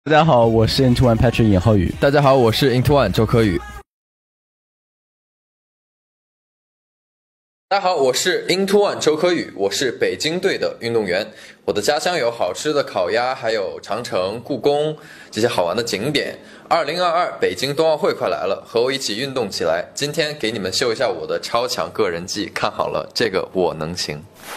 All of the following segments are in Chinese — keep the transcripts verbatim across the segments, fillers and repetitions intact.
大家好，我是 Into One Patrick 尹浩宇。 大家好，我是 Into One 周柯宇。 大家好，我是 Into One 周柯宇，我是北京队的运动员。我的家乡有好吃的烤鸭，还有长城、故宫这些好玩的景点。二零二二北京冬奥会快来了，和我一起运动起来。今天给你们秀一下我的超强个人技，看好了，这个我能行。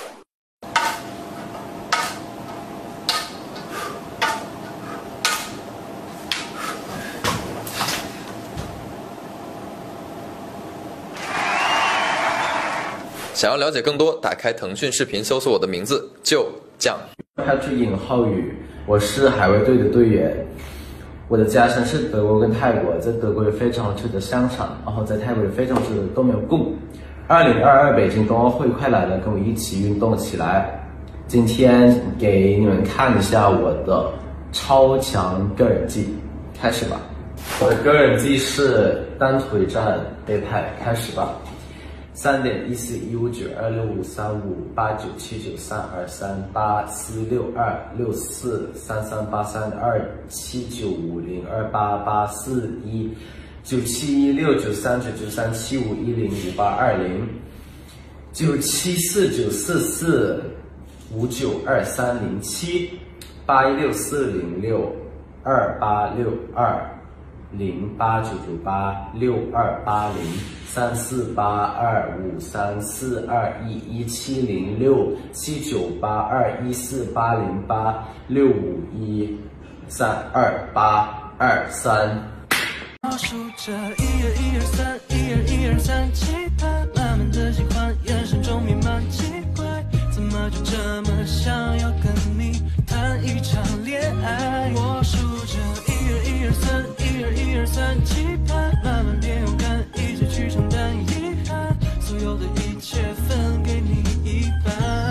想要了解更多，打开腾讯视频，搜索我的名字就酱。 Patrick 尹浩宇，我是海卫队的队员。我的家乡是德国跟泰国，在德国有非常好吃的香肠，然后在泰国有非常好吃的冬阴功。二零二二北京冬奥会快来了，跟我一起运动起来。今天给你们看一下我的超强个人技，开始吧。我的个人技是单腿站背拍，开始吧。三点一四一五九二六五三五八九七九三二三八四六二六四三三八三二七九五零二八八四一九七一六九三九九三七五一零五八二零九七四九四四五九二三零七八一六四零六二八六二零八九九八六二八零三四八二五三四二一一七零六七九八二一四八零八六五一三二八二三。 我数着一二一二三一二一二三七八，慢慢的喜欢，眼神中弥漫奇怪，怎么就这么想要跟你谈一场恋爱？我数着一二一二三一二一二三七八，慢慢变勇敢，一起去承担遗憾，所有的一切分给你一半。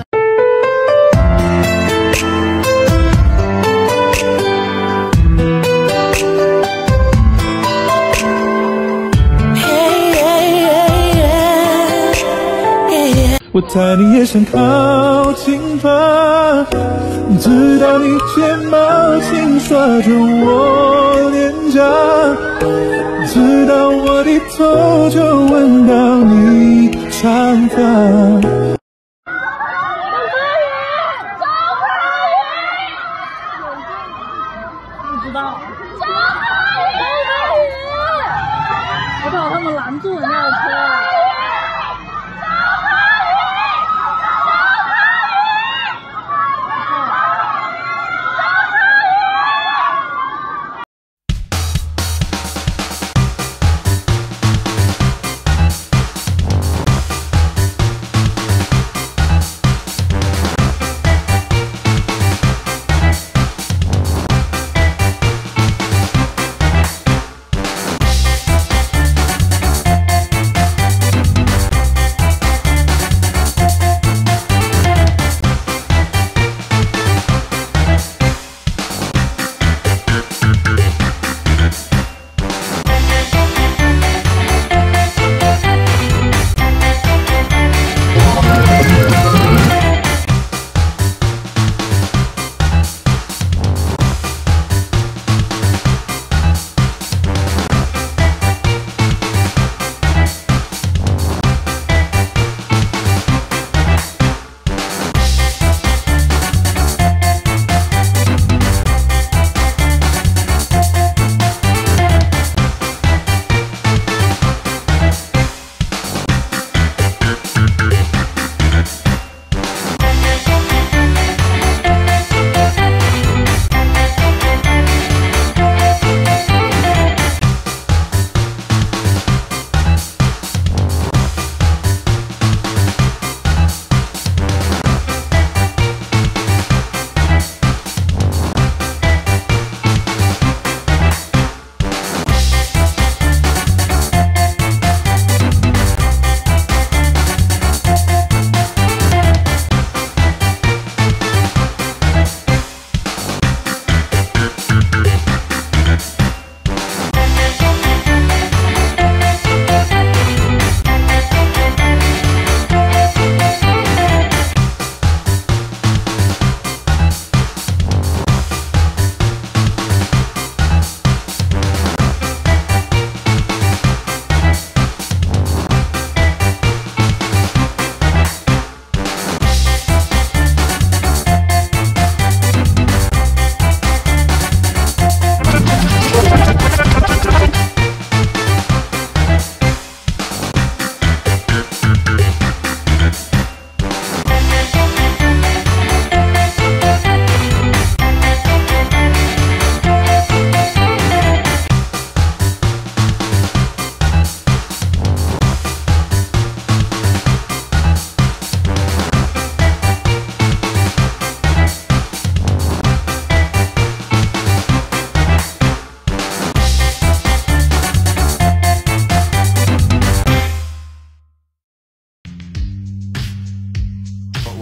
我猜你也想靠近吧，直到你睫毛轻刷着我脸颊，直到我低头就闻到你长发。 不知道。我把他们拦住人家的车。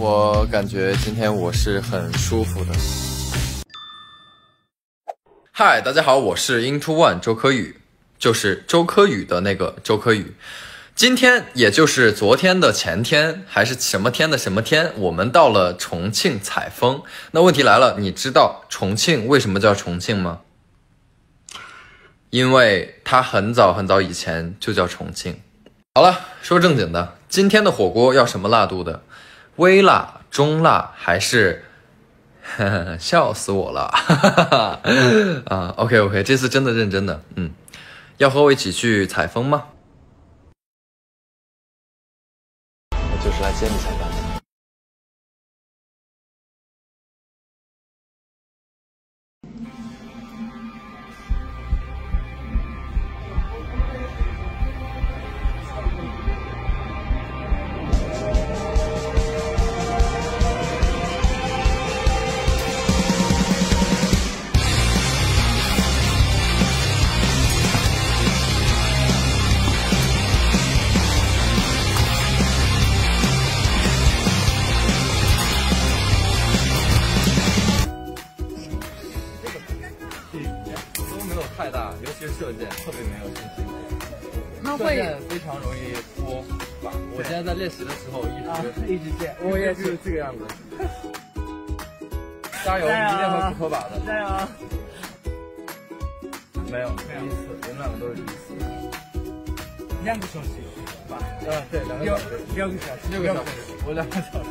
我感觉今天我是很舒服的。嗨，大家好，我是 Into One 周柯宇，就是周柯宇的那个周柯宇。今天也就是昨天的前天，还是什么天的什么天，我们到了重庆采风。那问题来了，你知道重庆为什么叫重庆吗？因为它很早很早以前就叫重庆。好了，说正经的，今天的火锅要什么辣度的？微辣、中辣还是？呵呵，笑死我了！啊 ，OK OK， 这次真的认真的，嗯，要和我一起去采风吗？我就是来接你采风的。太大，尤其是射箭特别没有信心。 那会非常容易脱靶。我现在在练习的时候一直、啊、 一直箭， 我也是这个样子。加油，你一定会不脱靶的。 加油！ 没有，第一次，我们两个都是第一次。 两个小时吧？ 嗯，对，两个小时， 六个小时， 六个小时，我两个小时。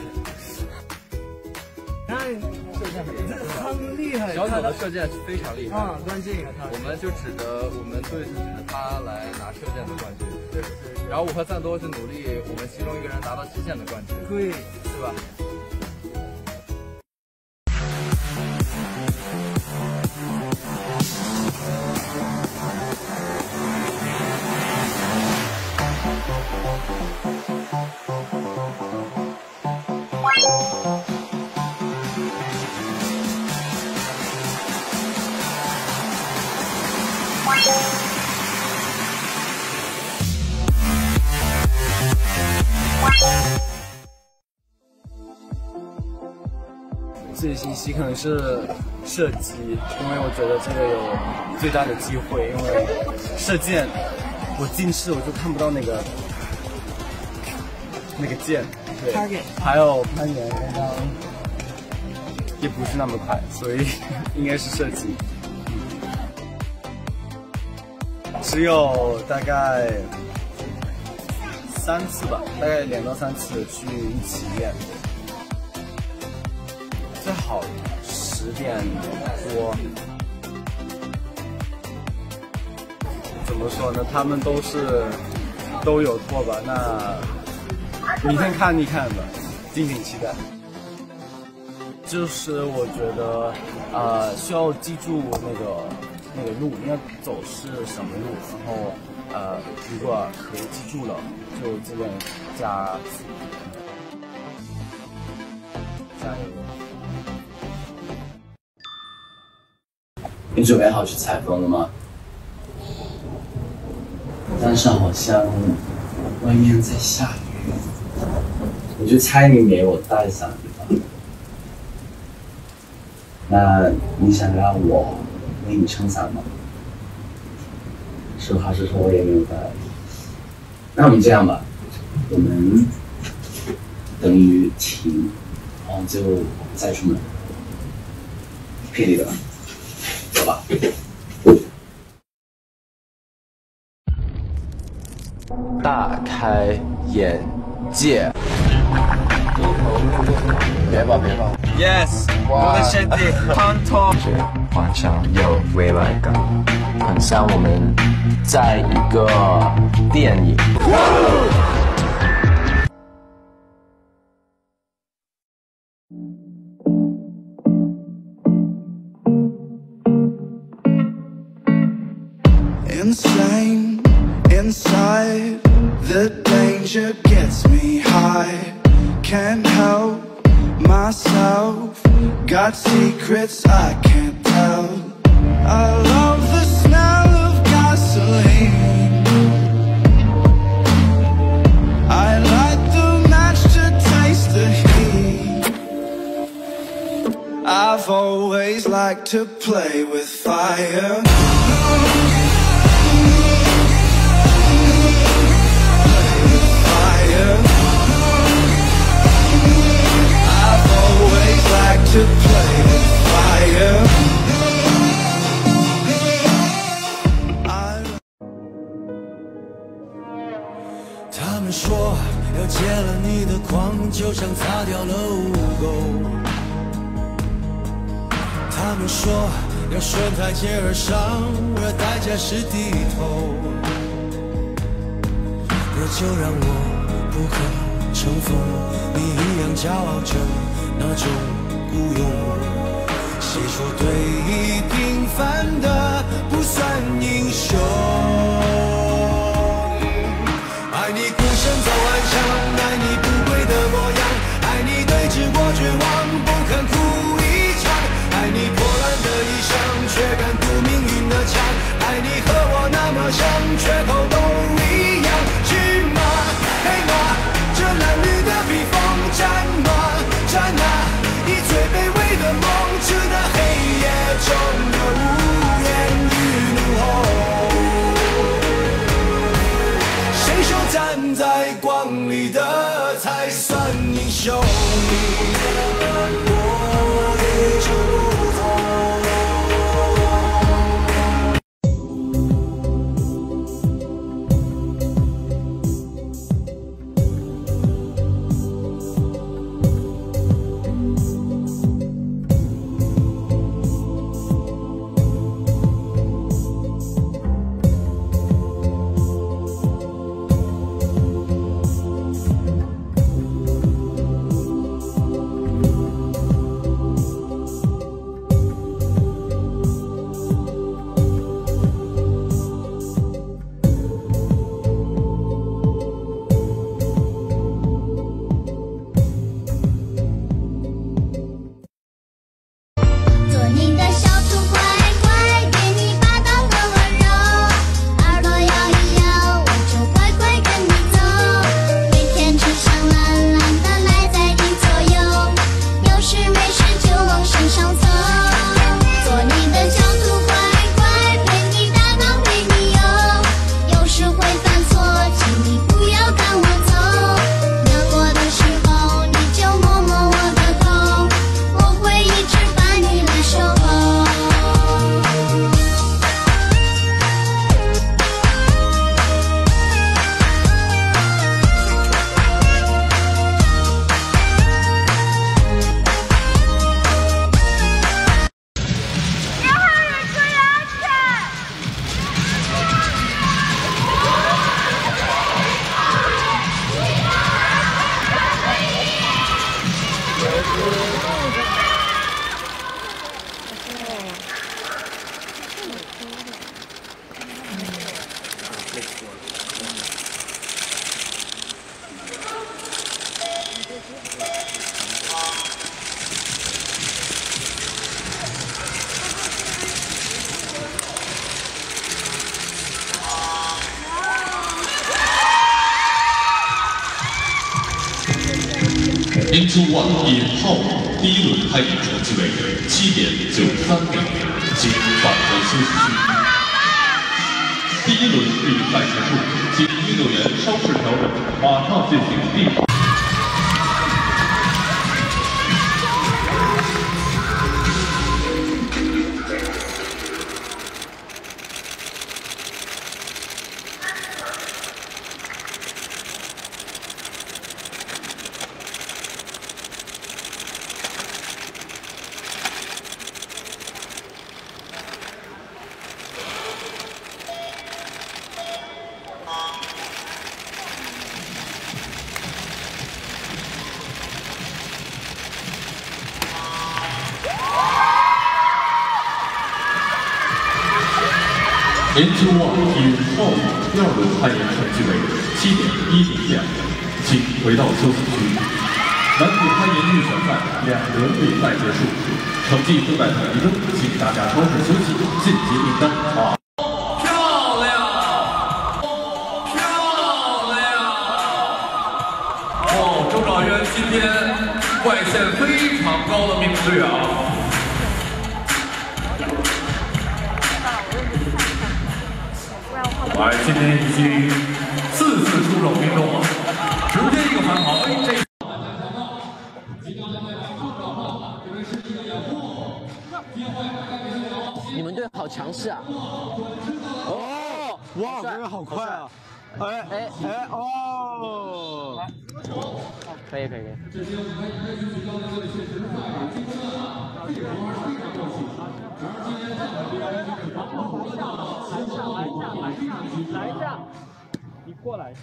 但射箭很厉害， 小小的射箭非常厉害啊！关键我们就指着我们队是指着他来拿射箭的冠军，对对对。然后我和赞多是努力我们其中一个人拿到极限的冠军， 对， 是吧？ 自己信息可能是射击，因为我觉得这个有最大的机会，因为射箭我近视我就看不到那个那个箭，对，还有攀岩刚刚也不是那么快，所以应该是射击。只有大概三次吧，大概两到三次去一起练。最好十点多，怎么说呢？他们都是都有脱吧？那明天看一看吧，敬请期待。就是我觉得，呃，需要记住那个那个路，应该走是什么路，然后呃，如果可以记住了，就尽量加加油。 你准备好去采风了吗？但是好像外面在下雨，我就猜你没有带伞吧？那你想让我为你撑伞吗？实话实说，我也没有带。那我们这样吧，我们等雨停，然后就再出门。可以的。走吧。大开眼界。别抱，别抱。Yes， 我的身体很痛。晚上有未来感，很像我们在一个电影。 Insane inside, the danger gets me high. Can't help myself, got secrets I can't tell. I love the smell of gasoline. I light the match to taste the heat. always like to play with fire. Play with fire. I've always liked to play with fire. I 他们说要戒了你的狂，就像擦掉了污垢。他们说要顺台阶而上，而代价是低头。那就让我不可乘风，你一样骄傲着那种孤勇。谁说对弈平凡的不算英雄？爱你孤身走暗巷，爱你不跪的模样，爱你对峙过绝望，不肯哭一场，爱你破烂的衣裳，却敢堵命运的枪，爱你和我那么像，缺口都一样。是吗？黑马，这褴褛的披风，战吗？战啊！以最卑微的梦，值得黑夜中的无言与怒吼。谁说站在光里的才算英雄？我与众不同。 Into One 引号第一轮开演成绩为七点九三秒，请返回休息区。第一轮比赛结束，请运动员稍事调整，马上进行第二。Into One 引号第二轮攀岩成绩为七点一零秒，请回到休息区。男子攀岩预选赛两轮比赛结束，成绩正在统计中，请大家稍事休息，晋级名单啊。 漂亮，漂亮！哦，周状元今天外线非常高的命中率啊！ 哎，今天已经四次出手命中了，直接一个反跑，哎，这。 你们队好强势啊！哦， 哇，这个好快啊！哎哎哎哦！ 可以可以可以。 来一下，你过来一下。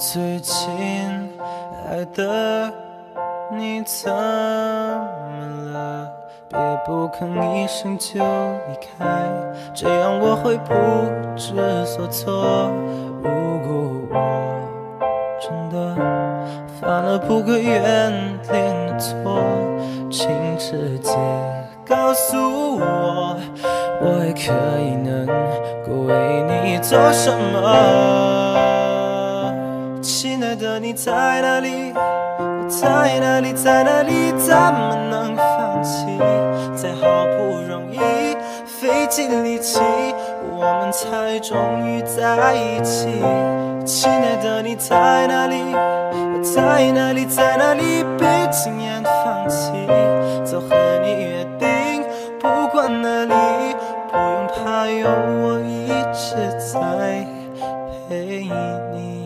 最亲爱的，你怎么了？别不吭一声就离开，这样我会不知所措。如果我真的犯了不可原谅的错，请直接告诉我，我也可以能够为你做什么。亲爱的，你在哪里？我在哪里？在哪里？怎么能放弃？在好不容易费尽力气，我们才终于在一起。亲爱的，你在哪里？我在哪里？在哪里？别轻言放弃，早和你约定，不管哪里，不用怕，有我一直在陪你。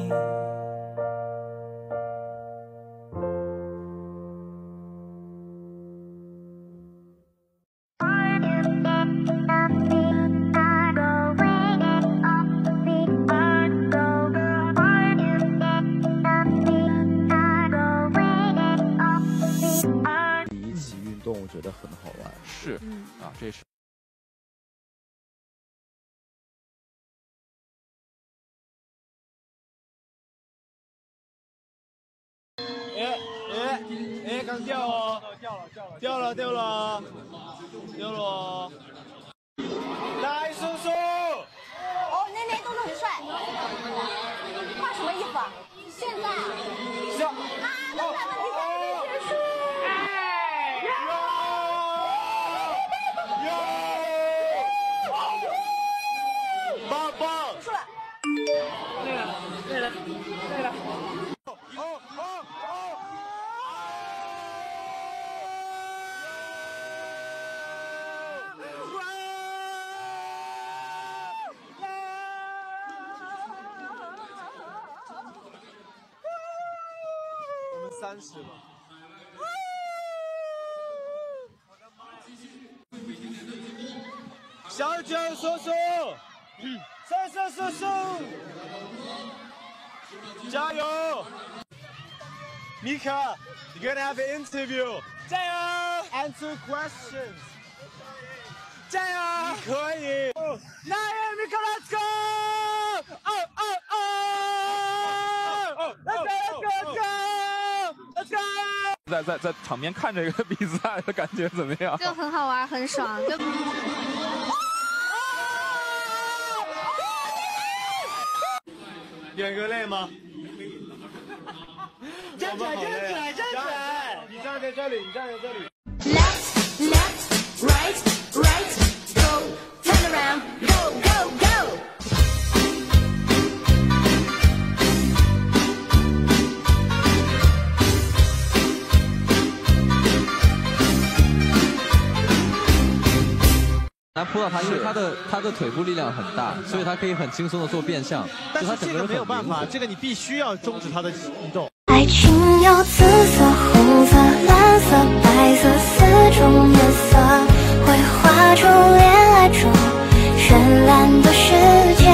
一起运动，我觉得很好玩。 是，啊，这是。 哎哎哎，刚掉哦，掉了掉了掉了掉了掉了哦！来，叔叔。 哦，那那动作很帅。画什么衣服啊？现在啊？ 是啊。 那咱们比赛没结束。 棒棒！ 结束了。 对了对了对了。哦哦哦！我们三十吧。小九叔叔，三三叔叔，加油 ！Mika, you're gonna have an interview. 加油 ！Answer questions. 加油！你可以。来 ，Mika, let's go! Oh oh oh! Let's go, let's go, let's go! 在在在场边看这个比赛的感觉怎么样？ 就很好玩，很爽。就演个累吗？站起来，站起来，站起来！你站在这里，你站在这里。 Left, left, right, right, go, turn around, go, go, go. 拿扑到他，因为他的他的腿部力量很大，所以他可以很轻松的做变向。 但是这个没有办法，这个你必须要终止他的运动。 爱情有紫色、红色、蓝色、白色四种颜色，会画出恋爱中绚烂的世界。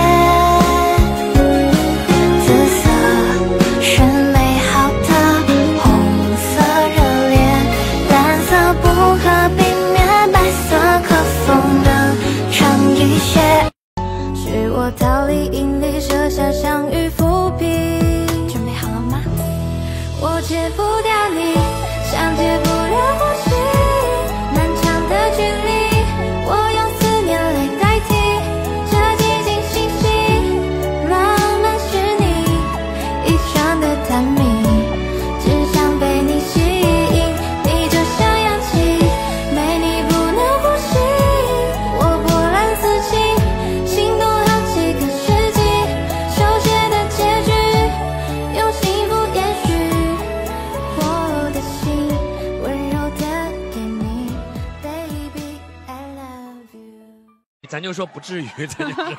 紫色是美好的，红色热烈，蓝色不可避免，白色可否能长一些？许我逃离引力，设下相遇伏笔。准备好了吗？我戒不掉你，像戒不了呼吸，漫长的距离，我用思念来代替。这寂静星系，浪漫是你一场的探秘，只想被你吸引，你就像氧气，没你不能呼吸。我波澜四起，心动好几个世纪，手写的结局，用幸福延续。我的心温柔的给你 ，Baby I love you。 咱就说不至于，咱就是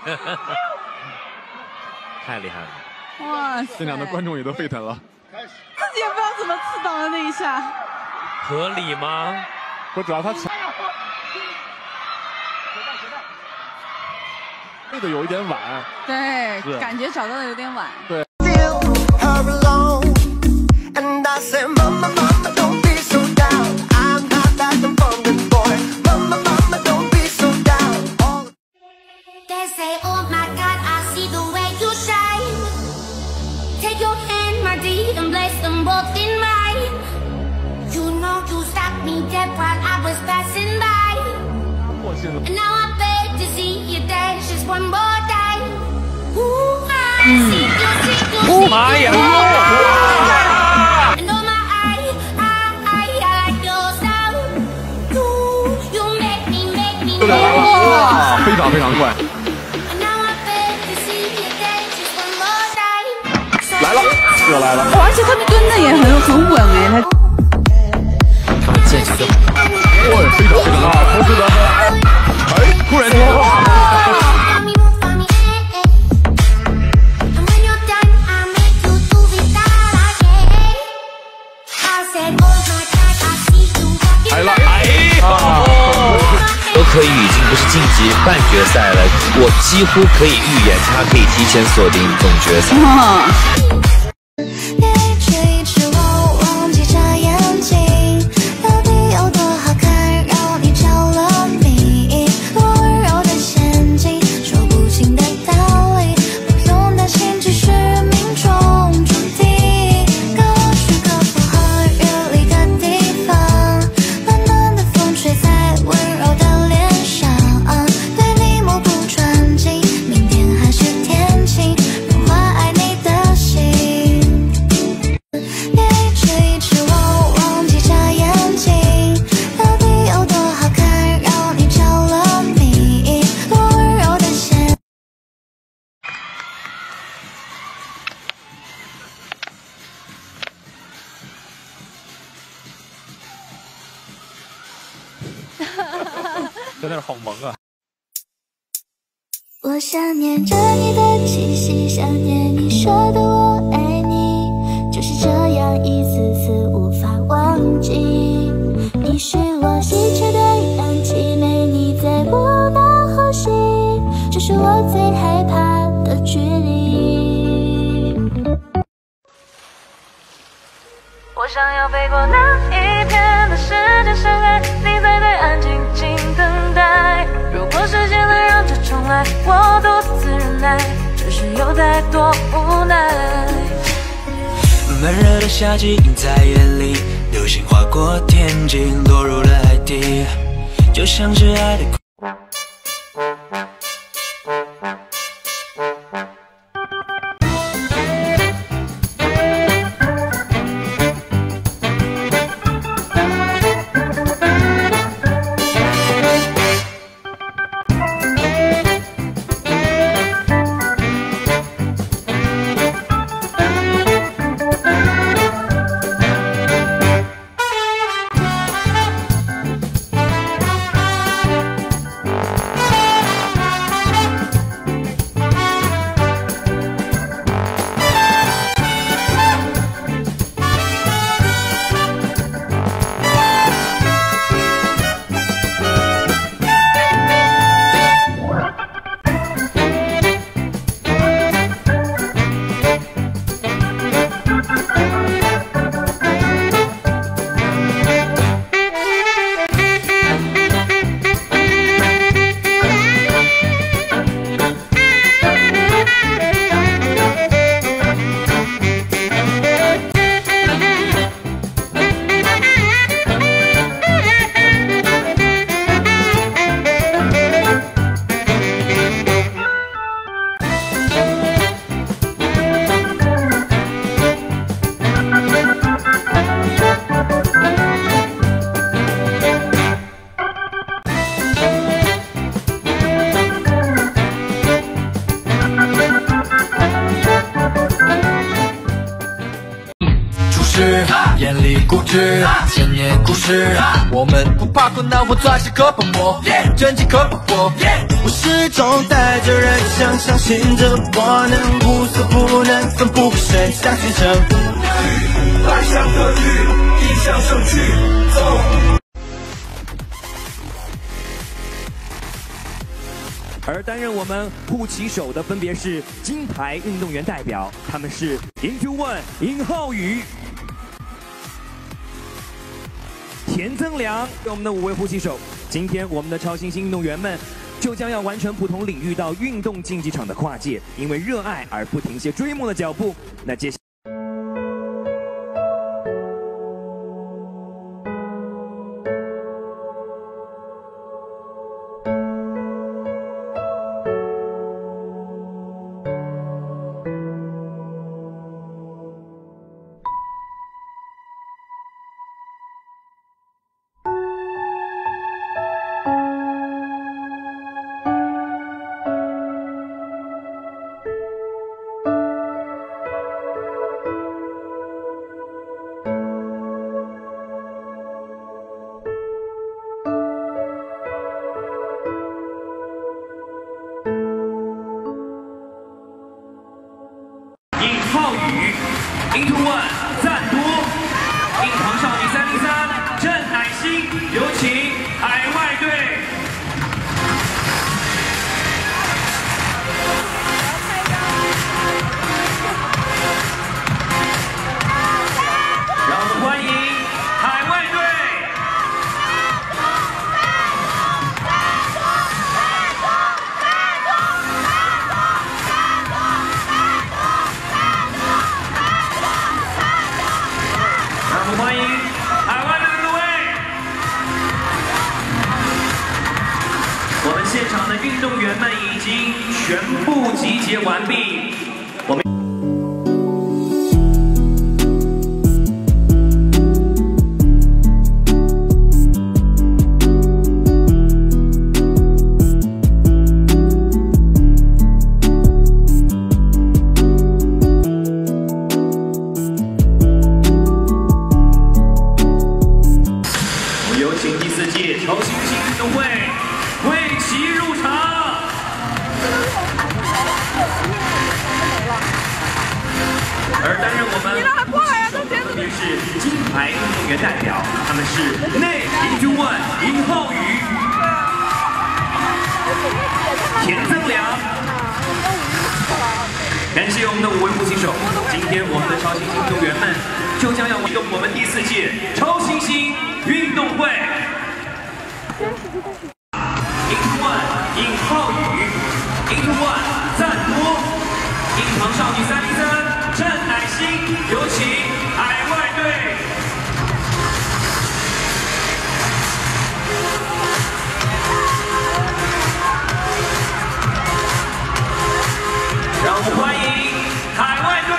太厉害了。 哇塞！ 现场的观众也都沸腾了。 自己也不知道怎么刺倒的那一下， 合理吗？ 我主要他抢，背的有一点晚。 对， 是感觉找到的有点晚。 对。 are alone. And I say, Mama, Mama, don't be so down. I'm not that abundant boy. Mama, Mama, don't be so down. All They say, oh my God, I see the way you shine. Take your hand, my dear, and place them both in mine. You know you stopped me dead while I was passing by. And now I beg to see you dance just one more time. Ooh, I see you, see you, see you. 妈呀！ And oh my, I, I, I like your style. You, you make me, make me, 又来 make 了， me. 哇，非常非常快， And now I beg to see you dance just one more time. 来了，又来了， 哦，而且他蹲的也很很稳哎，他。 他剑气的， 哇，非常非常啊，投射的，哎，突然间。 来了，哎啊！ 周可宇已经不是晋级半决赛了，我几乎可以预言他可以提前锁定总决赛。 一直一直我忘记眨眼睛，到底有多好看，让你着了迷。多温柔的陷阱，说不清的道理，不用担心，只是命中注定。各去各不合日离的地方，暖暖的风吹在温柔的脸上，对你目不转睛，明天还是天晴，融化爱你的心。 一直一直我忘记眨眼睛，到底有多好看，让你着了迷。多温柔的陷。 真的是好萌啊！ 我想念着你的气息，想念你说的我爱你，就是这样一次次无法忘记。你是我稀缺的氧气，没你在不能呼吸，这是我最害怕的距离。 我想要飞过那一片的时间深海，你在对岸静静等待。如果时间能让这重来，我独自忍耐，只是有太多无奈。 闷热的夏季映在眼里，流星划过天际，落入了海底，就像是爱的。 眼里固执，千年故事。我们不怕困难或钻石可泡沫，真情可捕获。我始终带着人生，相信着我能无所不能，奋不顾身向前程。爱像个雨，一向胜去，走。 而担任我们护旗手的分别是金牌运动员代表，他们是 Into One 尹浩宇、田增良，我们的五位护旗手。今天我们的超新星运动员们就将要完成不同领域到运动竞技场的跨界，因为热爱而不停歇追梦的脚步。那接下浩宇 Into One 赞多，印堂少女三零三郑乃馨，有请海外队。让我们欢迎海外队。 欢迎海外队的各位！我们现场的运动员们已经全部集结完毕。我们。 有请第四届超新星运动会会旗入场。而担任我们分别是金牌运动员代表，他们是内 Into One 尹浩宇、田增良。感谢我们的五位护旗手，今天我们的超新星运动员们就将要启动我们第四届超新星 运动会 ，Into One 尹浩宇 ，Into One 赞多，印堂少女三零三郑乃馨，有请海外队。让我们欢迎海外队。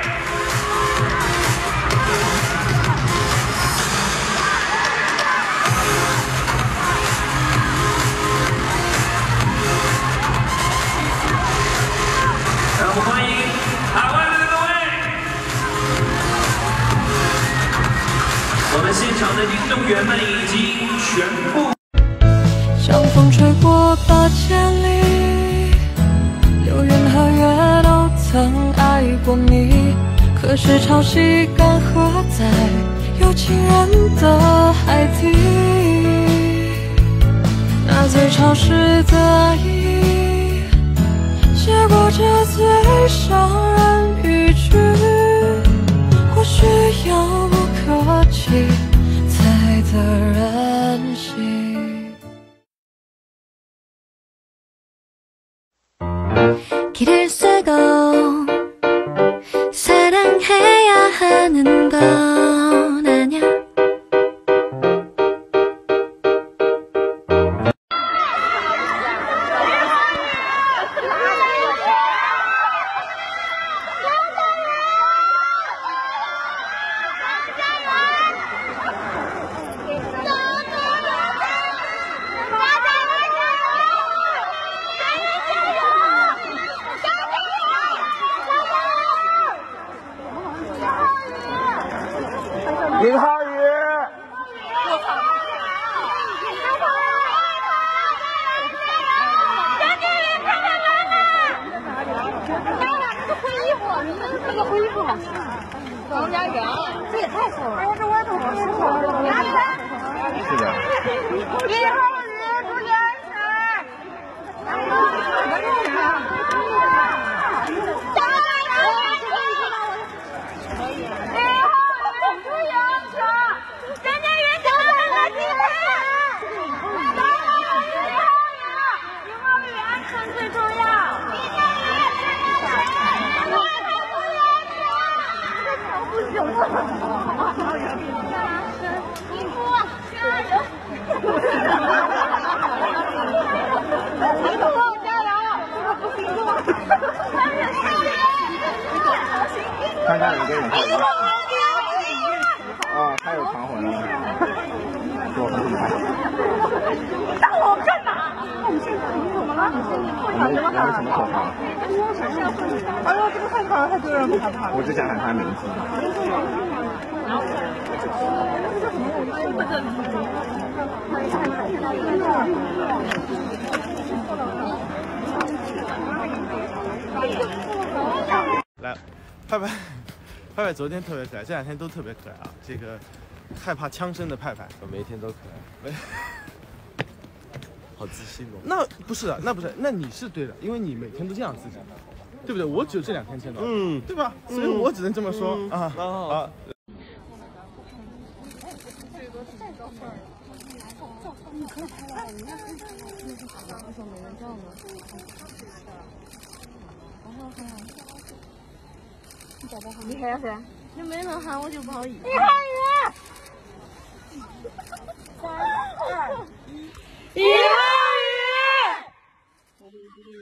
让我们欢迎海外队的各位！我们现场的运动员们已经全部。 像风吹过八千里，流云和月都曾爱过你。可是潮汐干涸在有情人的海底，那最潮湿的意。 写过这最伤人语句，或许遥不可及才得人心。 길을 쓰고 사랑해야 하는 건 아냐. 尹浩宇， 灰衣服，你们那个灰衣服吗？王家园，这也太瘦了。我这我都不舒服。是的。尹浩宇，出眼神。 你们聊的什么口号？哎呦，这个害怕，太多人不害怕。我只想喊他名字。 来，派派，派派昨天特别可爱，这两天都特别可爱啊。这个害怕枪声的派派， 我每一天都可爱。好自信哦。 那不是啊，那不是，那你是对的，因为你每天都这样自己，对不对？我只有这两天见到，嗯，对吧？所以我只能这么说、嗯、啊啊。 你可以拍了，人家可以拍了。那是啥？为什么没人叫呢？然后喊，你找到他？你喊谁？你没人喊我就不好意思。你喊人。三二一，一号鱼。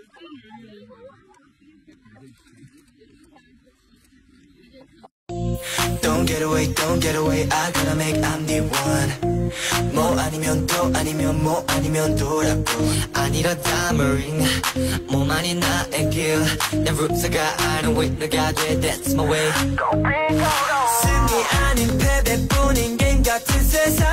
Don't get away, don't get away. I gotta make I'm the one. 뭐 아니면 또 아니면 뭐 아니면 또라고. 아니라 다머링. 몸 아닌 나의 길. 내 룰스가 아는 위너가 돼. That's my way. 승리 아닌 패배뿐인 게임 같은 세상.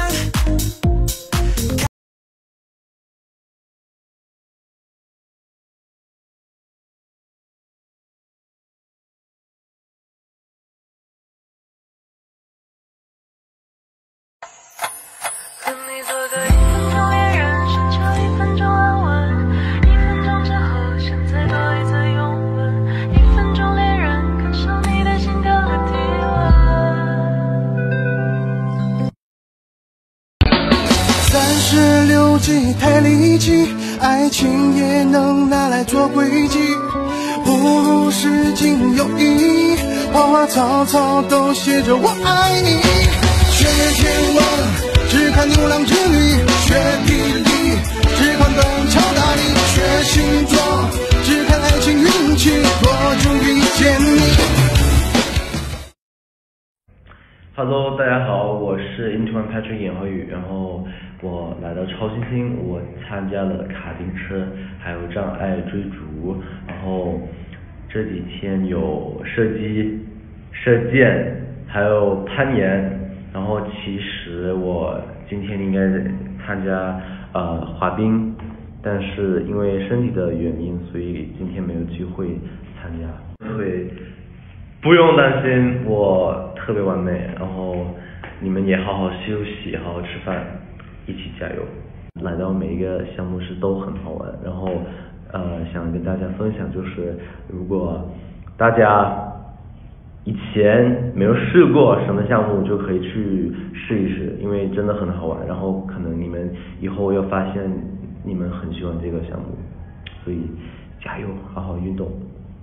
十六计太离奇，爱情也能拿来做轨迹，不如诗经有意，花花草草都写着我爱你。学天王只看牛郎织女，学霹雳只看断桥大力，学星座只看爱情运气，多久遇见你。 Hello， 大家好，我是 Into One Patrick 尹浩宇，然后我来到超新星，我参加了卡丁车，还有障碍追逐，然后这几天有射击、射箭，还有攀岩，然后其实我今天应该参加呃滑冰，但是因为身体的原因，所以今天没有机会参加，所以不用担心，我特别完美，然后你们也好好休息，好好吃饭，一起加油。来到每一个项目是都很好玩，然后呃想跟大家分享，就是如果大家以前没有试过什么项目，就可以去试一试，因为真的很好玩，然后可能你们以后又发现你们很喜欢这个项目，所以加油，好好运动。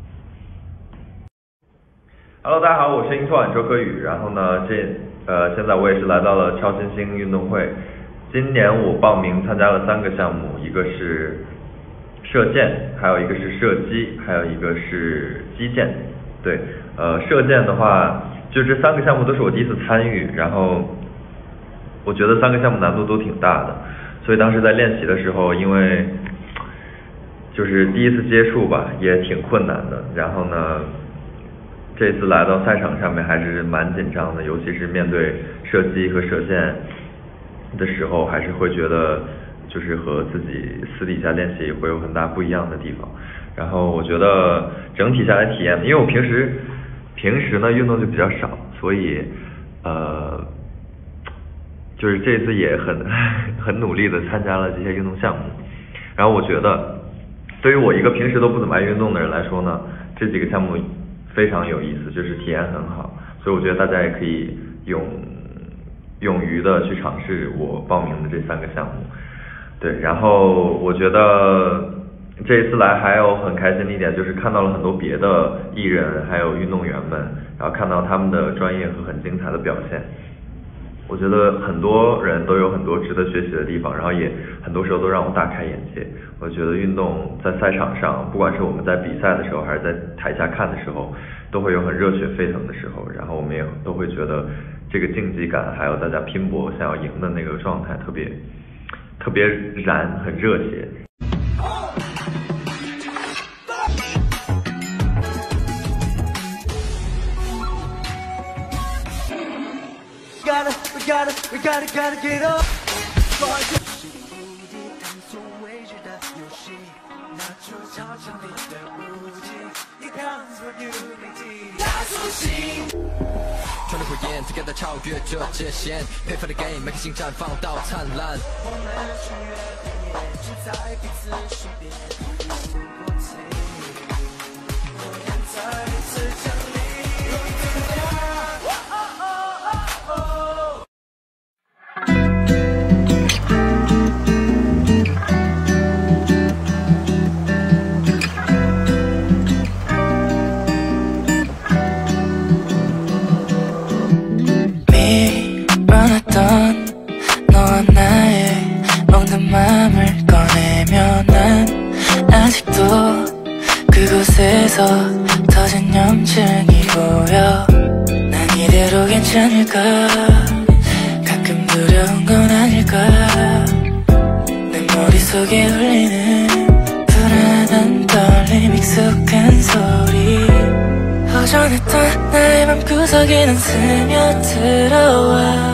Hello， 大家好，我是Into One周柯宇。然后呢，这呃，现在我也是来到了超新星运动会。今年我报名参加了三个项目，一个是射箭，还有一个是射击，还有一个是击剑。对，呃，射箭的话，就这三个项目都是我第一次参与，然后我觉得三个项目难度都挺大的，所以当时在练习的时候，因为就是第一次接触吧，也挺困难的。然后呢，这次来到赛场上面还是蛮紧张的，尤其是面对射击和射箭的时候，还是会觉得就是和自己私底下练习会有很大不一样的地方。然后我觉得整体下来体验，因为我平时平时呢运动就比较少，所以呃就是这次也很很努力的参加了这些运动项目。然后我觉得对于我一个平时都不怎么爱运动的人来说呢，这几个项目非常有意思，就是体验很好，所以我觉得大家也可以勇勇于的去尝试我报名的这三个项目。对，然后我觉得这一次来还有很开心的一点，就是看到了很多别的艺人还有运动员们，然后看到他们的专业和很精彩的表现。我觉得很多人都有很多值得学习的地方，然后也很多时候都让我大开眼界。我觉得运动在赛场上，不管是我们在比赛的时候，还是在台下看的时候，都会有很热血沸腾的时候，然后我们也都会觉得这个竞技感，还有大家拼搏想要赢的那个状态特别特别燃，很热血。 gotta, we gotta, gotta get up. 穿着火焰 ，together 超越这界限，配合的 game， 每颗心绽放到灿烂。我们永远只在彼此身边，不过情，我愿再一次降临。 밀어놨던 너와 나의 먹는 맘을 꺼내면 난 아직도 그곳에서 터진 염증이 보여. 난 이대로 괜찮을까? 가끔 두려운 건 아닐까? 내 머릿속에 울리는 불안한 떨림 익숙한 소리. 허전했던 나의 맘구석에는 스며들어와.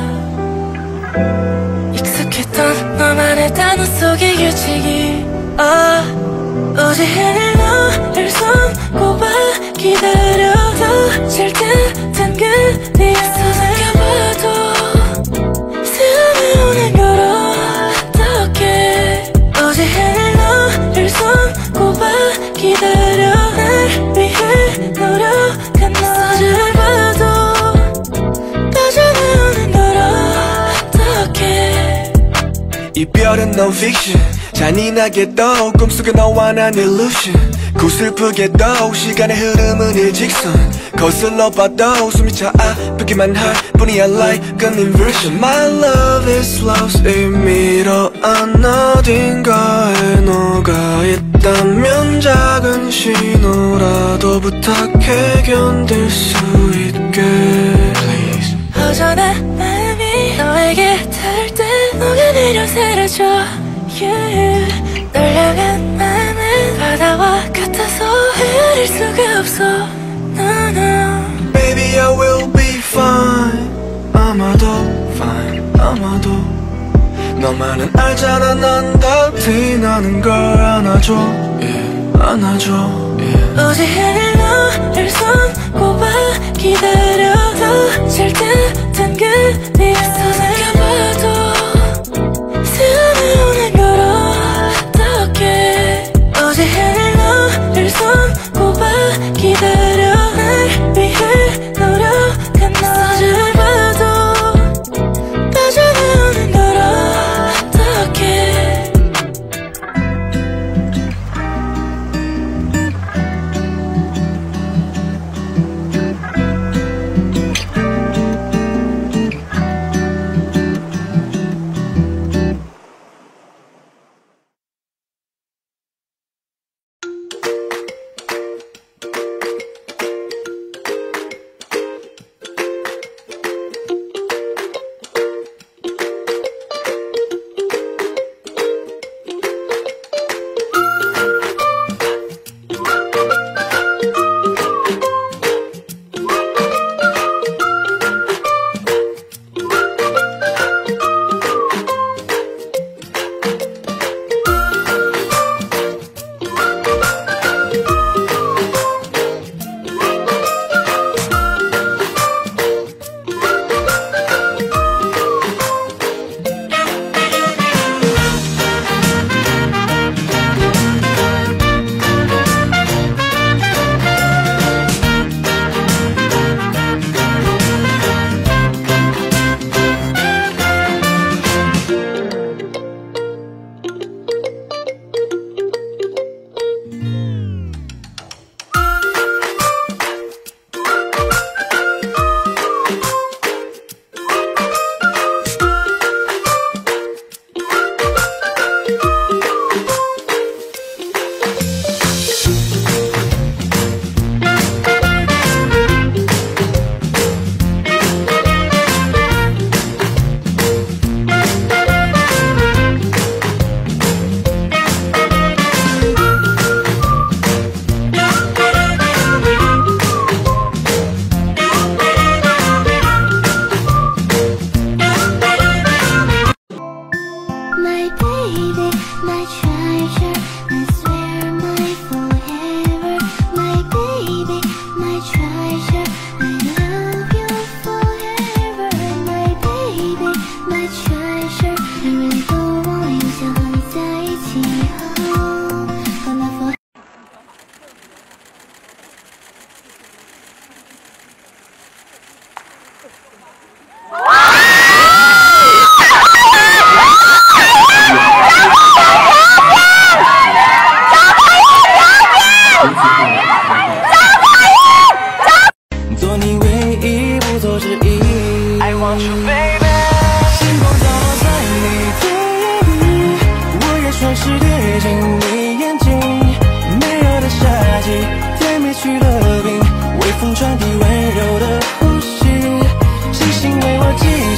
익숙했던 너만의 단어 속의 규칙이 아 오직 하늘 너를 손꼽아 기다려도 질 듯한 그리에서 느껴봐도 스며오는 걸 어떡해. 오직 하늘 너를 손꼽아 기다려 날 위해 노력한 너를 봐도 빠져나오는 걸 어떡해. 이별은 non-fiction 잔인하게도 꿈속에 너와 난 illusion. 구슬프게도 시간의 흐름은 일직선. 거슬러 봐도 숨이 차 아프기만 할 뿐이야 like an inversion. My love is lost 의미로 안 어딘가에 너가 있다면 작은 신호라도 부탁해 견딜 수 있게 please. 허전한 마음이 너에게 닿을 때 녹아내려 사라져 yeah. 널 향한 마음은 바다와 같아서 헤아릴 수가 없어 no, no. Baby I will be fine. 아마도 fine 아마도 너만은 알잖아 난 다 티나는 걸 안아줘 yeah. 안아줘 yeah. 오직 하늘 너를 손꼽아 기다려도 질 듯한 그리에서 느껴봐도 스며오는 걸 어떡해. 오직 하늘 너를 손꼽아 기다려 날 위해 노력한 너를 봐도 빠져나오는 걸 어떡해.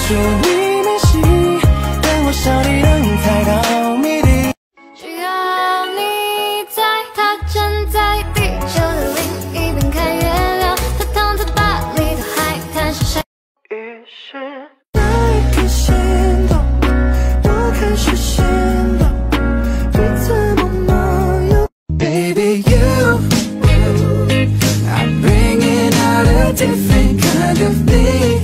说你没戏，但我想你能猜到谜底。 只要你在，他站在地球的另一边看月亮，他躺在巴黎的海滩上晒。于是那一刻心动，我开始心动，彼此默默有。Baby you, I'm bringing out a different kind of me.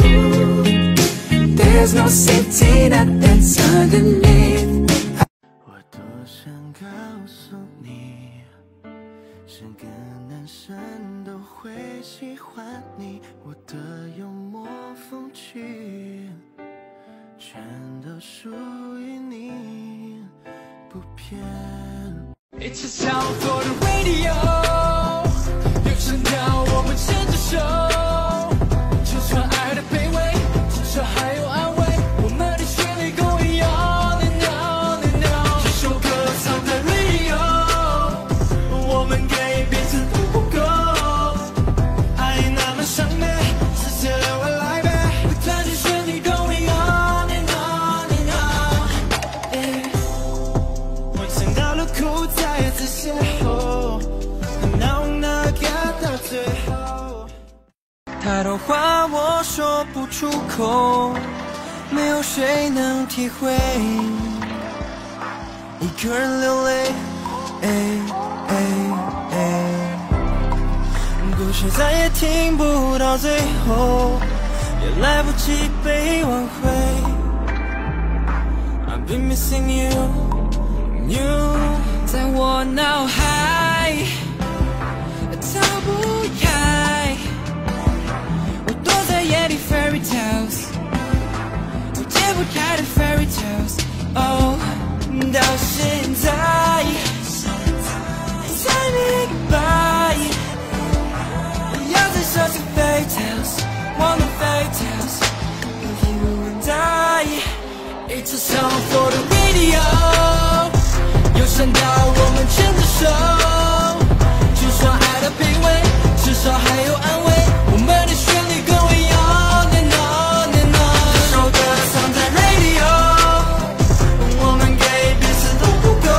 There's no safety net that's underneath. 我多想告诉你，整个男生都会喜欢你，我的幽默风趣全都属于你，不骗。It's a sound for the radio， 有声调我们牵着手，就算爱的卑微，至少还有安慰。我们的旋律 going on and on and on， 这首歌藏在 radio， 我们给彼此都不够。爱那么伤悲，世界留我来呗。不弹琴旋律 going on and on and on。我想到了哭，再一次邂逅，闹那个到最后。太多话我说不出口，没有谁能体会。一个人流泪，哎哎哎，故事再也听不到最后，也来不及被挽回。I've been missing you, you， 在我脑海逃不开。我躲在夜里 fairy tales， 我解不开的 fairy tales。Oh， 到现在才明白，不要再说起 fairy tales，want the fairy tales，of you and I。It's a song for the radio， 有声调我们牵着手，就算爱的卑微，至少还有安慰。我们的旋律 going on and on and on， 这首歌藏在 radio， 我们给彼此都不够。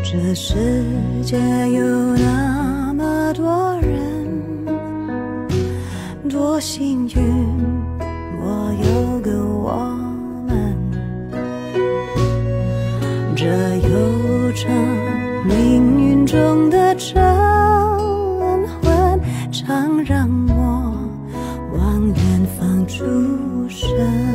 这世界有那么多人，多幸运，我有个我们。这有着命运中的晨昏，常让我往远方出神。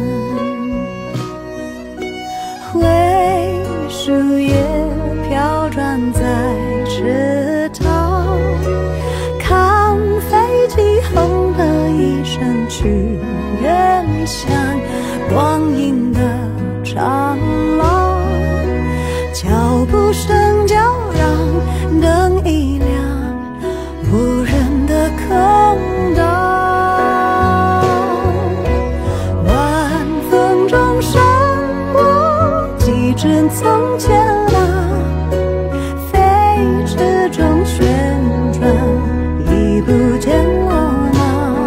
灰树叶飘转在池塘，看飞机轰的一声去远乡，光阴的长廊，脚步声叫嚷，灯一亮，无人的空荡，晚风中闪过几帧从前啊，飞驰中旋转，已不见我吗？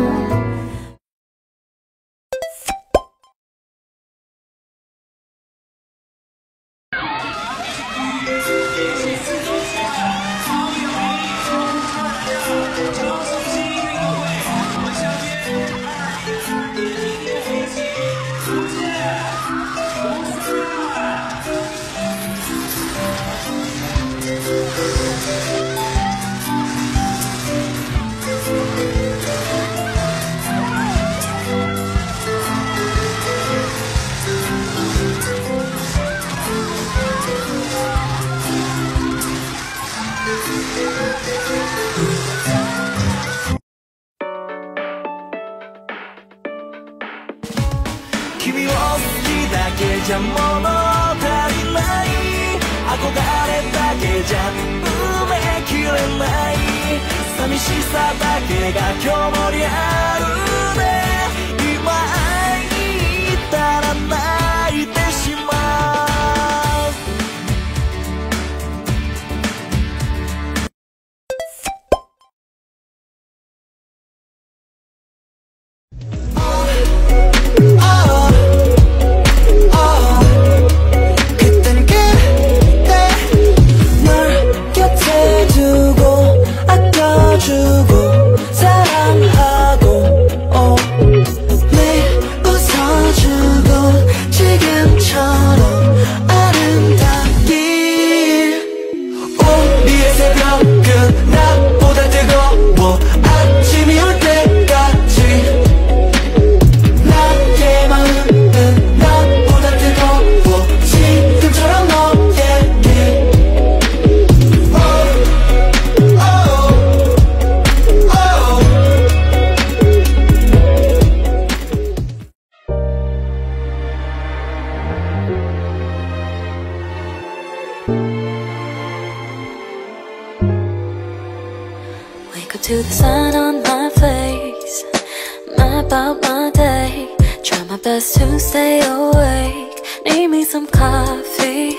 君を好きだけじゃ物足りない、憧れだけじゃ埋めきれない、寂しさだけが今日もりあるね、今会いに行ったら泣いてしまう。 To the sun on my face, map out my day, try my best to stay awake, need me some coffee,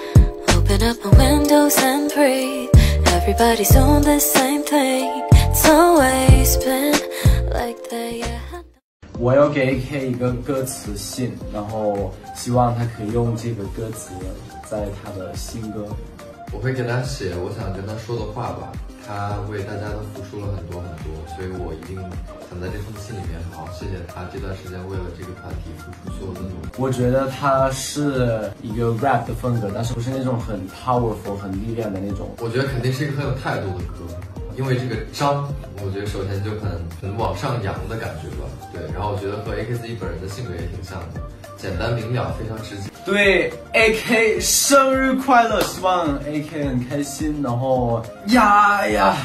open up my windows and breathe, everybody's doing the same thing, it's always been like that, yeah. 我要给 A K 一个歌词信，然后希望他可以用这个歌词在他的新歌。 我会给他写我想跟他说的话吧。他为大家都付出了很多很多，所以我一定想在这封信里面好好谢谢他这段时间为了这个团体付出所有的努力。 我觉得他是一个 rap 的风格，但是不是那种很 powerful 很力量的那种。 我觉得肯定是一个很有态度的歌，因为这个张，我觉得首先就很很往上扬的感觉吧。对，然后我觉得和 A K 自己本人的性格也挺像的，简单明了，非常直接。对 A K 生日快乐，希望 A K 很开心，然后呀呀，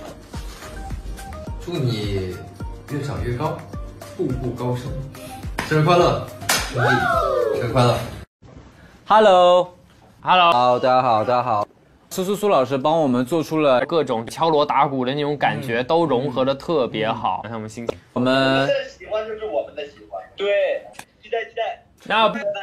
祝你越长越高，步步高升，生日快乐，兄弟，生日快乐 ！Hello，Hello， 好，大家好，大家好。苏苏苏老师帮我们做出了各种敲锣打鼓的那种感觉，嗯、都融合的特别好，让他们心情。我们你们的喜欢就是我们的喜欢，对，期待期待。 那拜拜。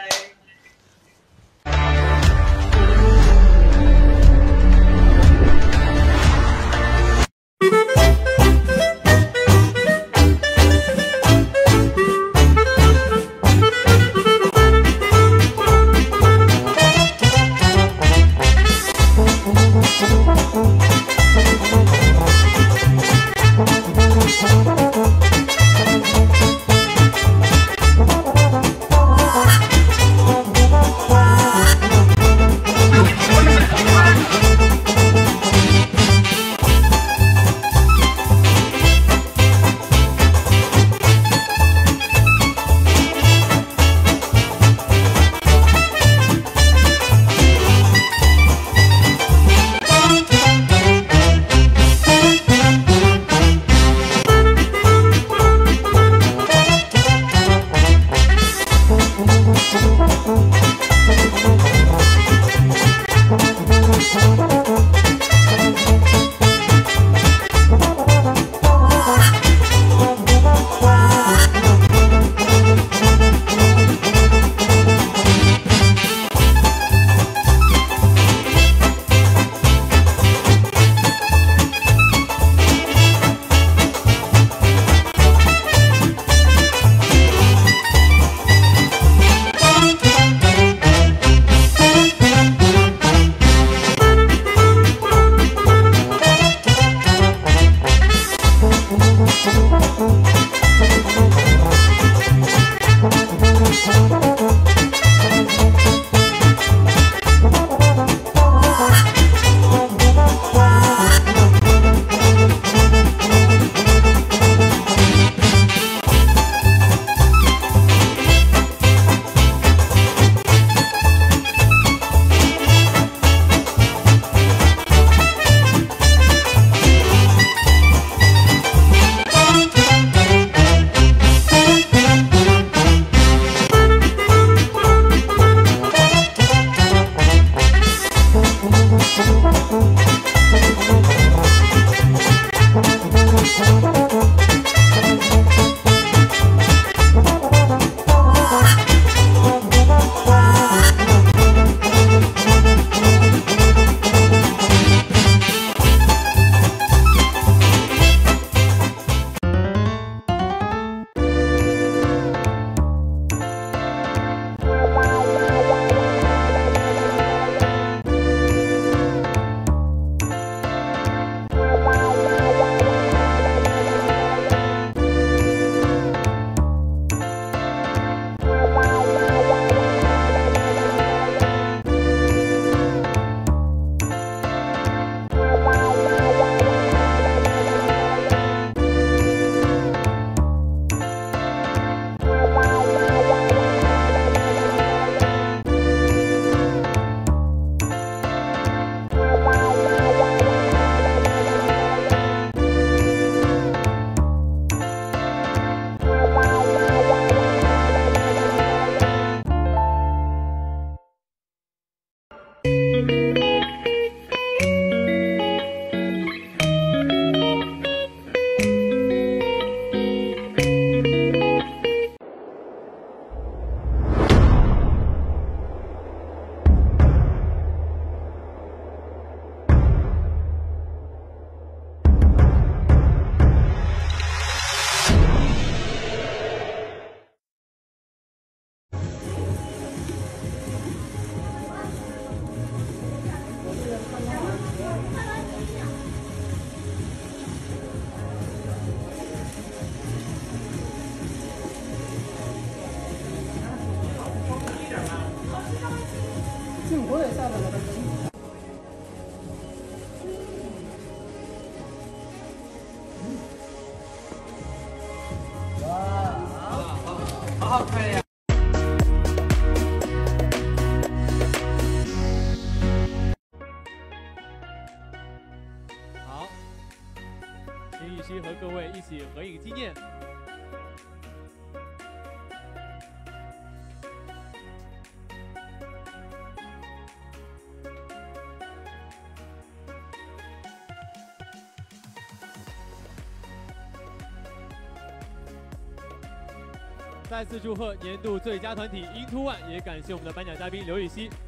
好，可以。 好，请雨熙和各位一起合影纪念。 再次祝贺年度最佳团体 Into One， 也感谢我们的颁奖嘉宾刘禹锡。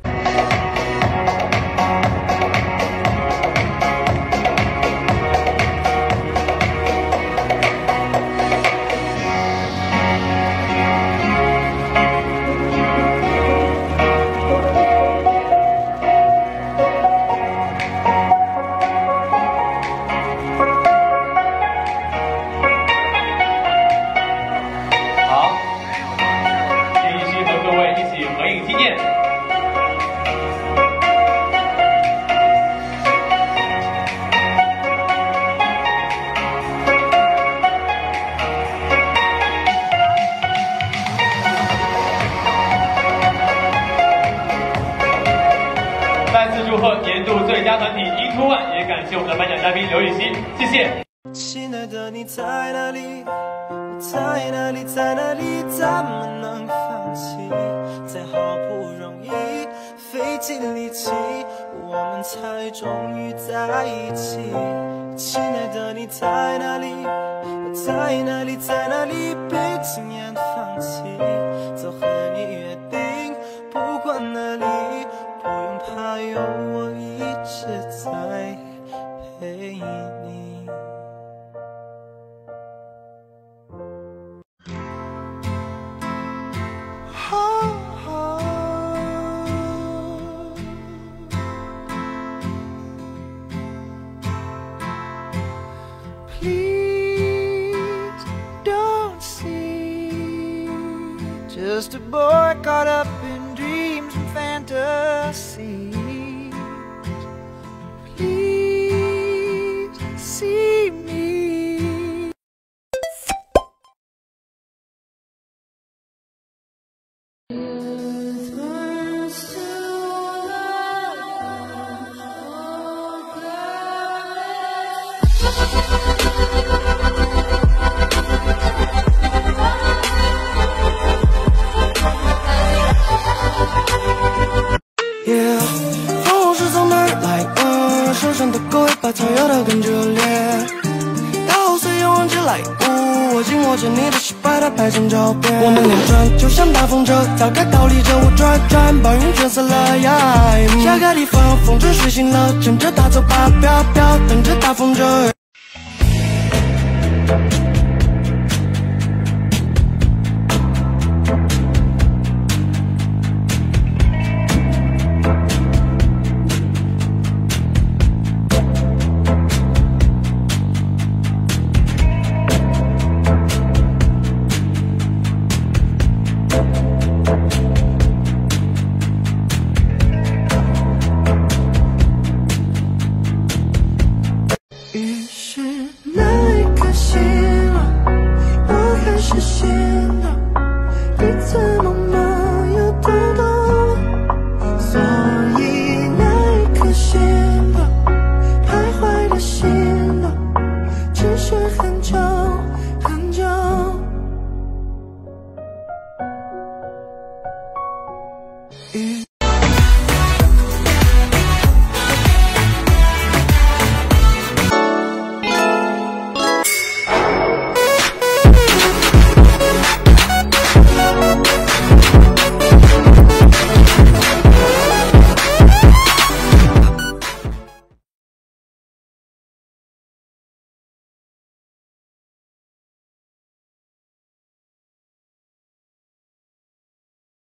祝贺年度最佳团体 Into One， 也感谢我们的颁奖嘉宾刘禹锡，谢谢。 亲爱的，你在哪里？我在哪里？在哪里？怎么能放弃？在好不容易费尽力气，我们才终于在一起。亲爱的，你在哪里？我在哪里？在哪里？别轻言放弃，走和你约定，不管哪里。 不用怕，有我一直在陪你。Oh, oh. Please don't see just a boy caught up in dreams and fantasies. Please see me. Yeah， 风是从哪儿来的？手上的狗尾巴草摇得更热烈。打碎勇往直来舞，我紧握着你的手，把它拍成照片。我们连转就像大风车，早该逃离着我转转，把云卷散了呀。下个地方，风筝睡醒了，乘着它走吧，飘飘，等着大风筝。于是那一刻醒了，我开始醒了，你怎么没有读懂？所以那一刻醒了，徘徊的心了，只是很久很久。于